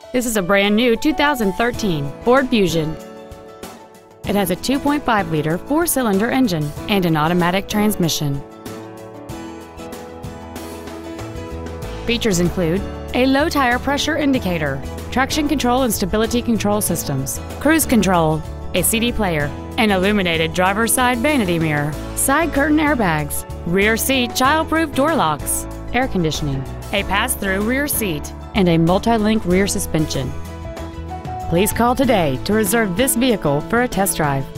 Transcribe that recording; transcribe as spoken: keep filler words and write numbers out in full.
This is a brand new two thousand thirteen Ford Fusion. It has a two point five liter four-cylinder engine and an automatic transmission. Features include a low tire pressure indicator, traction control and stability control systems, cruise control, a C D player, an illuminated driver's side vanity mirror, side curtain airbags, rear seat child-proof door locks, air conditioning, a pass-through rear seat, and a multi-link rear suspension. Please call today to reserve this vehicle for a test drive.